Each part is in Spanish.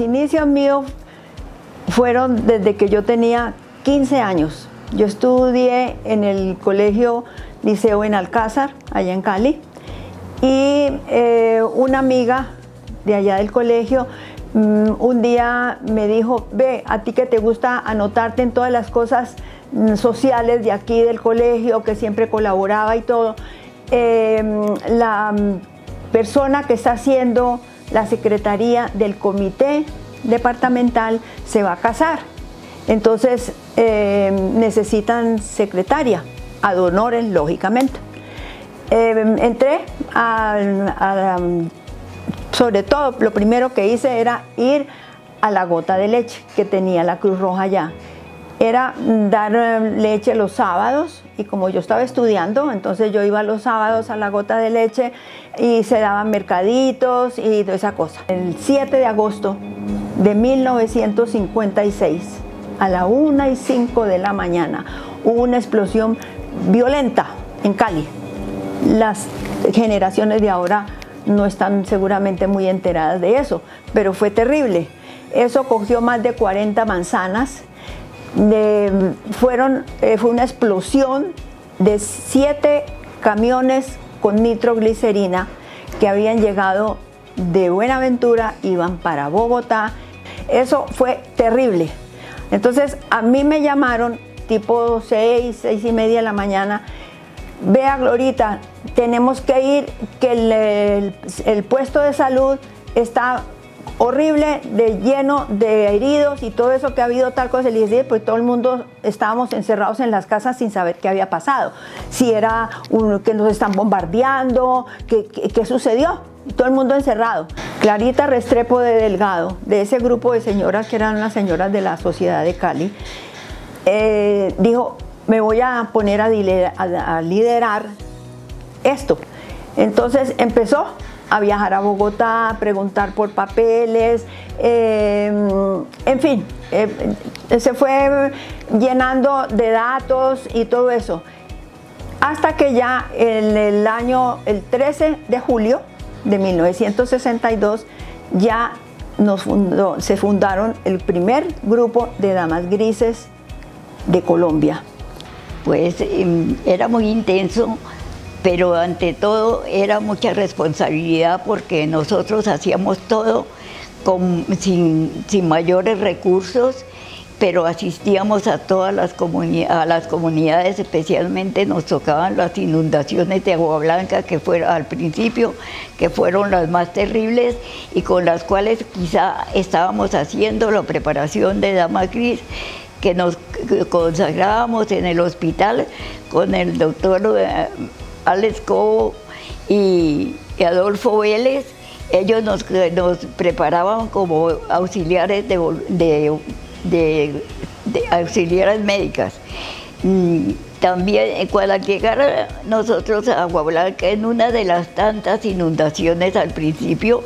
inicios míos fueron desde que yo tenía 15 años. Yo estudié en el colegio Liceo en Alcázar, allá en Cali, y una amiga de allá del colegio un día me dijo: ve, a ti que te gusta anotarte en todas las cosas sociales de aquí del colegio, que siempre colaboraba y todo, la persona que está haciendo la secretaría del comité departamental se va a casar, entonces necesitan secretaria, ad honorem, lógicamente. Entré sobre todo, lo primero que hice era ir a la gota de leche que tenía la Cruz Roja allá. Era dar leche los sábados, y como yo estaba estudiando, entonces yo iba los sábados a la gota de leche y se daban mercaditos y toda esa cosa. El 7 de agosto de 1956, a la 1:05 de la mañana, hubo una explosión violenta en Cali. Las generaciones de ahora no están seguramente muy enteradas de eso, pero fue terrible. Eso cogió más de 40 manzanas. Fue una explosión de 7 camiones con nitroglicerina que habían llegado de Buenaventura, iban para Bogotá. Eso fue terrible. Entonces a mí me llamaron tipo 6:30 de la mañana: vea, Glorita, tenemos que ir, que el puesto de salud está horrible, lleno de heridos y todo eso, que ha habido tal cosa. Y le dije: pues todo el mundo estábamos encerrados en las casas sin saber qué había pasado, si era que nos están bombardeando, qué sucedió, todo el mundo encerrado. Clarita Restrepo de Delgado, de ese grupo de señoras que eran las señoras de la Sociedad de Cali, dijo: me voy a poner a liderar esto. Entonces empezó a viajar a Bogotá, a preguntar por papeles, en fin, se fue llenando de datos y todo eso, hasta que ya en el 13 de julio de 1962 ya se fundaron el primer grupo de damas grises de Colombia. Pues era muy intenso, pero ante todo era mucha responsabilidad, porque nosotros hacíamos todo sin mayores recursos, pero asistíamos a todas las comunidades. Especialmente nos tocaban las inundaciones de Agua Blanca, que fueron al principio, que fueron las más terribles, y con las cuales quizá estábamos haciendo la preparación de Dama Gris, que nos consagrábamos en el hospital con el doctor Alex Cobo y Adolfo Vélez. Ellos nos preparaban como auxiliares de auxiliares médicas. También cuando llegara nosotros a Agua Blanca, en una de las tantas inundaciones al principio,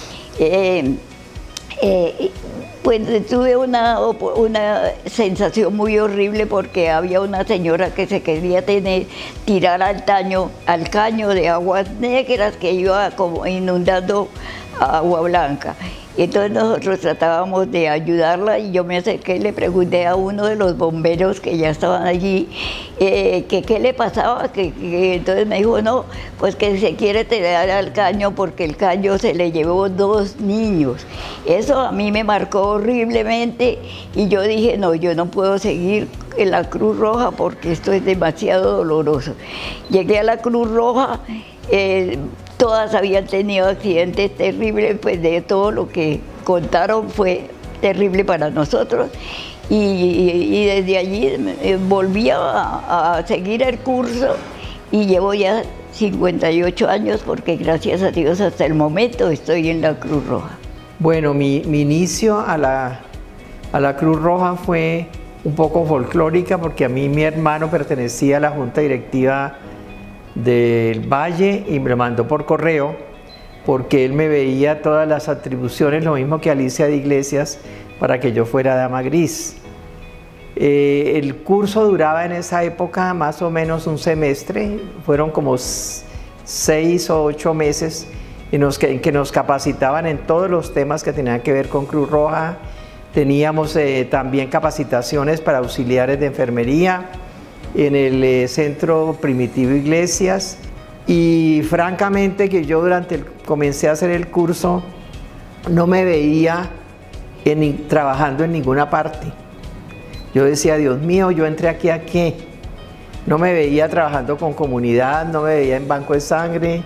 pues tuve una sensación muy horrible, porque había una señora que se quería tirar al caño de aguas negras que iba como inundando Agua Blanca. Y entonces nosotros tratábamos de ayudarla, y yo me acerqué y le pregunté a uno de los bomberos que ya estaban allí que qué le pasaba, entonces me dijo: no, pues que se quiere tirar al caño porque el caño se le llevó 2 niños. Eso a mí me marcó horriblemente, y yo dije: no, yo no puedo seguir en la Cruz Roja porque esto es demasiado doloroso. Llegué a la Cruz Roja. Todas habían tenido accidentes terribles, pues de todo lo que contaron fue terrible para nosotros, y desde allí volví a seguir el curso, y llevo ya 58 años, porque gracias a Dios hasta el momento estoy en la Cruz Roja. Bueno, mi inicio a la Cruz Roja fue un poco folclórica, porque a mí mi hermano pertenecía a la Junta Directiva del Valle y me lo mandó por correo, porque él me veía todas las atribuciones, lo mismo que Alicia de Iglesias, para que yo fuera Dama Gris. El curso duraba en esa época más o menos un semestre, fueron como 6 o 8 meses, en que nos capacitaban en todos los temas que tenían que ver con Cruz Roja. Teníamos también capacitaciones para auxiliares de enfermería en el Centro Primitivo Iglesias, y francamente que yo comencé a hacer el curso no me veía trabajando en ninguna parte. Yo decía, Dios mío, yo entré aquí ¿a qué? No me veía trabajando con comunidad, no me veía en banco de sangre.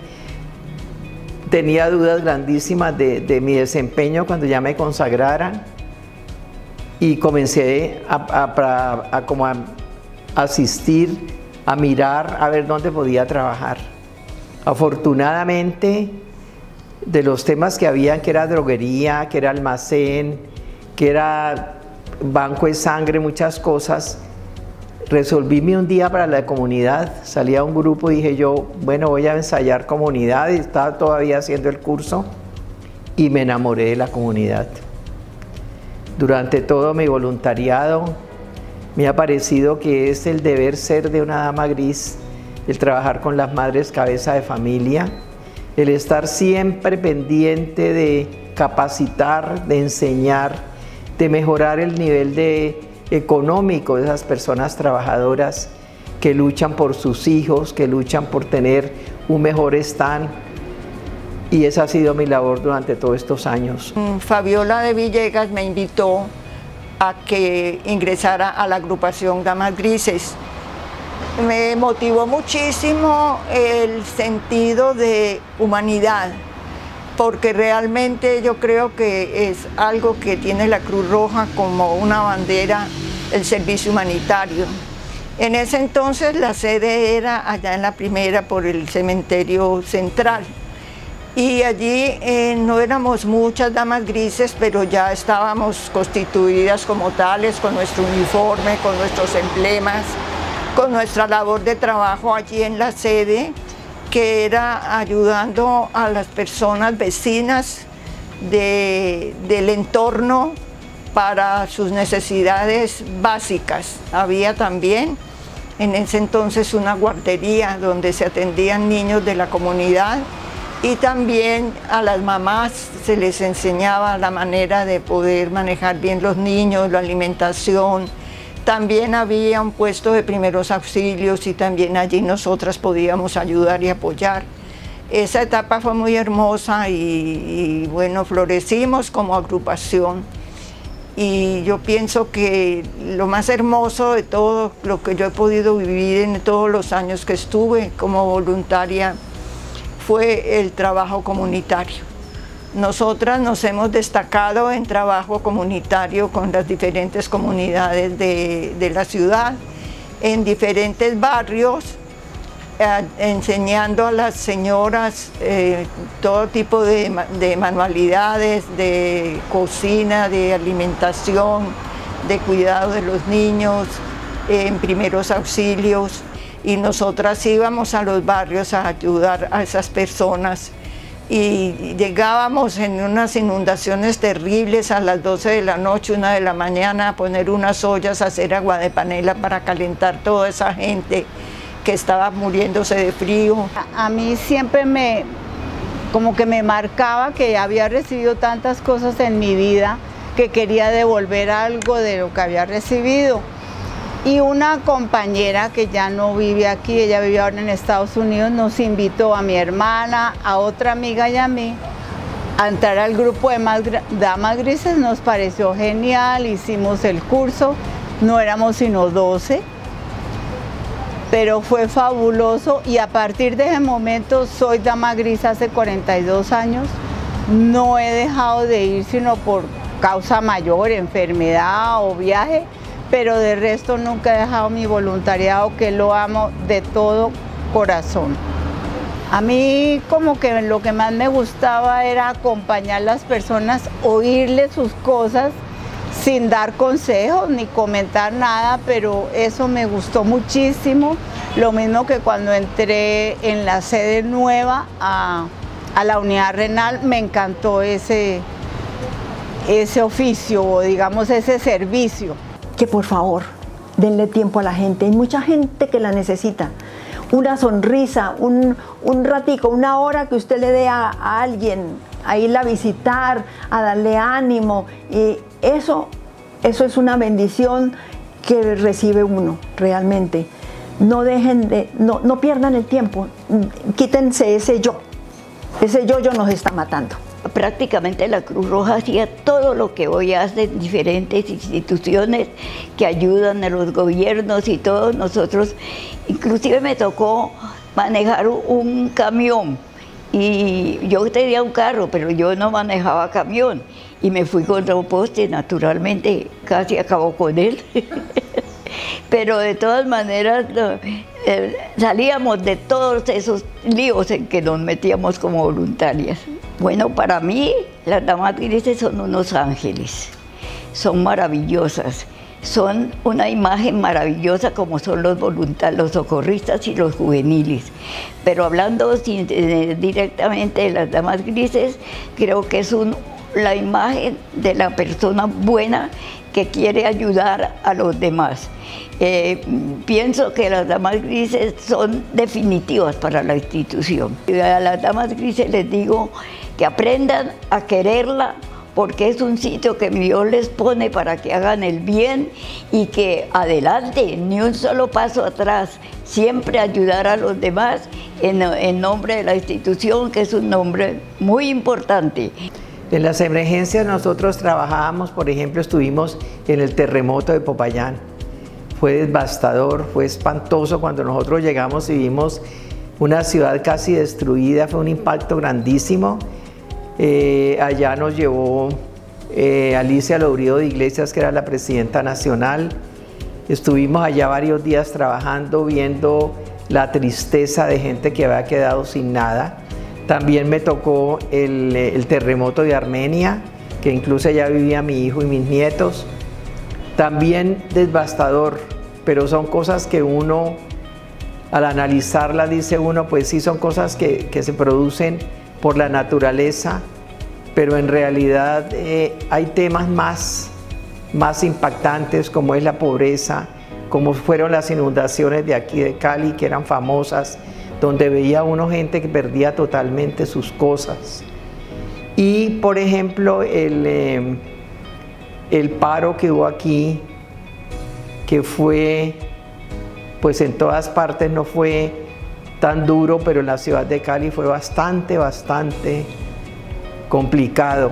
Tenía dudas grandísimas de mi desempeño cuando ya me consagrara, y comencé a asistir, a mirar, a ver dónde podía trabajar. Afortunadamente, de los temas que había, que era droguería, que era almacén, que era banco de sangre, muchas cosas, resolvíme un día para la comunidad. Salí a un grupo y dije yo, bueno, voy a ensayar comunidad, y estaba todavía haciendo el curso y me enamoré de la comunidad. Durante todo mi voluntariado me ha parecido que es el deber ser de una dama gris, el trabajar con las madres cabeza de familia, el estar siempre pendiente de capacitar, de enseñar, de mejorar el nivel económico de esas personas trabajadoras que luchan por sus hijos, que luchan por tener un mejor stand. Y esa ha sido mi labor durante todos estos años. Fabiola de Villegas me invitó a que ingresara a la agrupación Damas Grises. Me motivó muchísimo el sentido de humanidad, porque realmente yo creo que es algo que tiene la Cruz Roja como una bandera, el servicio humanitario. En ese entonces la sede era allá en la Primera por el cementerio central, y allí no éramos muchas damas grises, pero ya estábamos constituidas como tales, con nuestro uniforme, con nuestros emblemas, con nuestra labor de trabajo allí en la sede, que era ayudando a las personas vecinas del entorno para sus necesidades básicas. Había también en ese entonces una guardería donde se atendían niños de la comunidad, y también a las mamás se les enseñaba la manera de poder manejar bien los niños, la alimentación. También había un puesto de primeros auxilios, y también allí nosotras podíamos ayudar y apoyar. Esa etapa fue muy hermosa y bueno, florecimos como agrupación. Y yo pienso que lo más hermoso de todo lo que yo he podido vivir en todos los años que estuve como voluntaria fue el trabajo comunitario. Nosotras nos hemos destacado en trabajo comunitario con las diferentes comunidades de la ciudad, en diferentes barrios, enseñando a las señoras todo tipo de manualidades, de cocina, de alimentación, de cuidado de los niños, en primeros auxilios. Y nosotras íbamos a los barrios a ayudar a esas personas, y llegábamos en unas inundaciones terribles a las 12 de la noche, 1 de la mañana, a poner unas ollas, a hacer agua de panela para calentar toda esa gente que estaba muriéndose de frío. A mí siempre como que me marcaba que había recibido tantas cosas en mi vida que quería devolver algo de lo que había recibido. Y una compañera que ya no vive aquí, ella vive ahora en Estados Unidos, nos invitó a mi hermana, a otra amiga y a mí a entrar al grupo de Damas Grises. Nos pareció genial, hicimos el curso, no éramos sino 12, pero fue fabuloso, y a partir de ese momento soy dama gris hace 42 años. No he dejado de ir sino por causa mayor, enfermedad o viaje, pero de resto nunca he dejado mi voluntariado, que lo amo de todo corazón. A mí como que lo que más me gustaba era acompañar a las personas, oírles sus cosas sin dar consejos ni comentar nada, pero eso me gustó muchísimo. Lo mismo que cuando entré en la sede nueva a la unidad renal, me encantó ese oficio, o digamos ese servicio. Que por favor denle tiempo a la gente, hay mucha gente que la necesita. una sonrisa, un ratico, una hora que usted le dé a alguien, a irla a visitar, a darle ánimo. Y eso es una bendición que recibe uno realmente. No pierdan el tiempo, quítense ese yo nos está matando. Prácticamente la Cruz Roja hacía todo lo que hoy hacen diferentes instituciones que ayudan a los gobiernos y todos nosotros. Inclusive me tocó manejar un camión y yo tenía un carro, pero yo no manejaba camión y me fui contra un poste, naturalmente casi acabó con él. Pero de todas maneras salíamos de todos esos líos en que nos metíamos como voluntarias. Bueno, para mí las damas grises son unos ángeles, son maravillosas, son una imagen maravillosa como son los voluntarios, los socorristas y los juveniles. Pero hablando directamente de las damas grises, creo que es la imagen de la persona buena que quiere ayudar a los demás. Pienso que las damas grises son definitivas para la institución. A las damas grises les digo que aprendan a quererla, porque es un sitio que Dios les pone para que hagan el bien y que adelante, ni un solo paso atrás, siempre ayudar a los demás en nombre de la institución, que es un nombre muy importante. En las emergencias nosotros trabajábamos, por ejemplo, estuvimos en el terremoto de Popayán. Fue devastador, fue espantoso cuando nosotros llegamos y vimos una ciudad casi destruida, fue un impacto grandísimo. Allá nos llevó Alicia Lourido de Iglesias, que era la presidenta nacional. Estuvimos allá varios días trabajando, viendo la tristeza de gente que había quedado sin nada. También me tocó el terremoto de Armenia, que incluso allá vivía mi hijo y mis nietos. También devastador, pero son cosas que uno, al analizarlas, dice uno, pues sí, son cosas que se producen por la naturaleza, pero en realidad hay temas más impactantes, como es la pobreza, como fueron las inundaciones de aquí de Cali, que eran famosas, donde veía uno gente que perdía totalmente sus cosas. Y por ejemplo el paro que hubo aquí, que fue, pues en todas partes no fue tan duro, pero en la ciudad de Cali fue bastante complicado.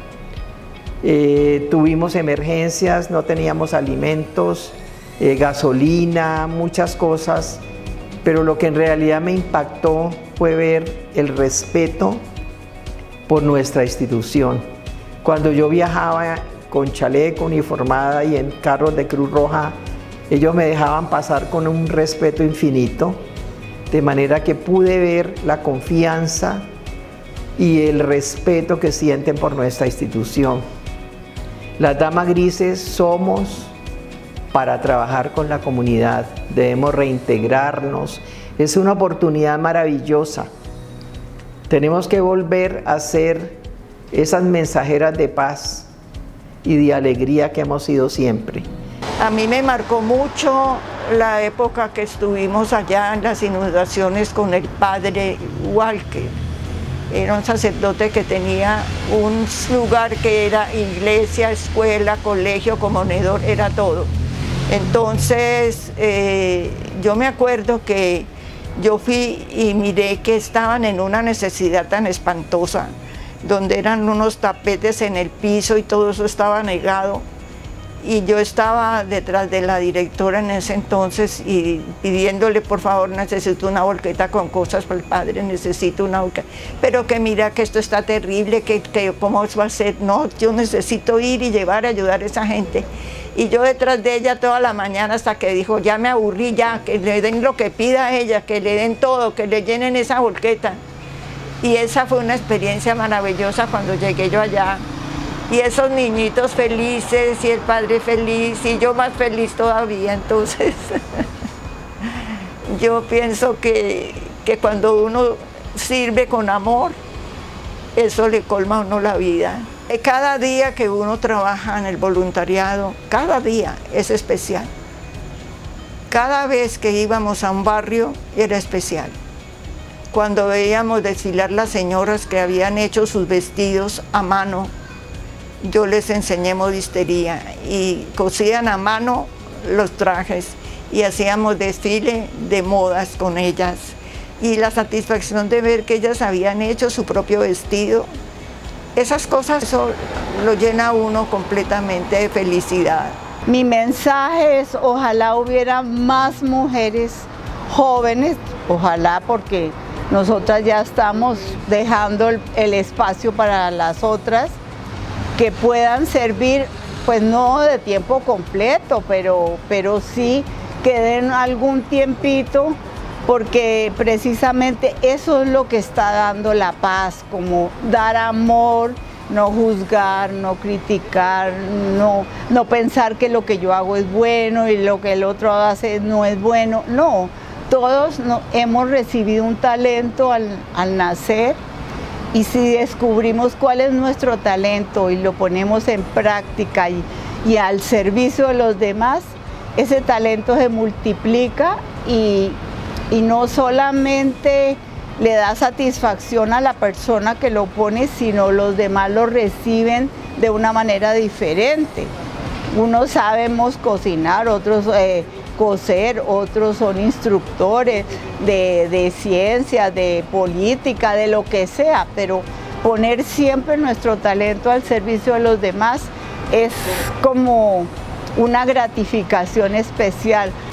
Tuvimos emergencias, no teníamos alimentos, gasolina, muchas cosas, pero lo que en realidad me impactó fue ver el respeto por nuestra institución. Cuando yo viajaba con chaleco, uniformada y en carros de Cruz Roja, ellos me dejaban pasar con un respeto infinito, de manera que pude ver la confianza y el respeto que sienten por nuestra institución. Las damas grises somos para trabajar con la comunidad, debemos reintegrarnos, es una oportunidad maravillosa. Tenemos que volver a ser esas mensajeras de paz y de alegría que hemos sido siempre. A mí me marcó mucho la época que estuvimos allá en las inundaciones con el padre Walker. Era un sacerdote que tenía un lugar que era iglesia, escuela, colegio, comedor, era todo. Entonces, yo me acuerdo que yo fui y miré que estaban en una necesidad tan espantosa, donde eran unos tapetes en el piso y todo eso estaba negado. Y yo estaba detrás de la directora en ese entonces y pidiéndole, por favor, necesito una volqueta con cosas para el padre, necesito una volqueta. Pero que mira que esto está terrible, que cómo va a ser. No, yo necesito ir y llevar a ayudar a esa gente. Y yo detrás de ella toda la mañana hasta que dijo, ya me aburrí, ya, que le den lo que pida a ella, que le den todo, que le llenen esa volqueta. Y esa fue una experiencia maravillosa cuando llegué yo allá. Y esos niñitos felices y el padre feliz y yo más feliz todavía. Entonces, yo pienso que cuando uno sirve con amor, eso le colma a uno la vida. Cada día que uno trabaja en el voluntariado, cada día es especial. Cada vez que íbamos a un barrio era especial. Cuando veíamos desfilar las señoras que habían hecho sus vestidos a mano, yo les enseñé modistería y cosían a mano los trajes y hacíamos desfile de modas con ellas. Y la satisfacción de ver que ellas habían hecho su propio vestido, esas cosas, eso lo llena a uno completamente de felicidad. Mi mensaje es: ojalá hubiera más mujeres jóvenes, ojalá, porque nosotras ya estamos dejando el espacio para las otras que puedan servir, pues no de tiempo completo, pero sí que den algún tiempito, porque precisamente eso es lo que está dando la paz, como dar amor, no juzgar, no criticar, no pensar que lo que yo hago es bueno y lo que el otro hace no es bueno. No, todos hemos recibido un talento al nacer, y si descubrimos cuál es nuestro talento y lo ponemos en práctica y al servicio de los demás, ese talento se multiplica y no solamente le da satisfacción a la persona que lo pone, sino los demás lo reciben de una manera diferente. Unos sabemos cocinar, otros coser, otros son instructores de ciencia, de política, de lo que sea, pero poner siempre nuestro talento al servicio de los demás es como una gratificación especial.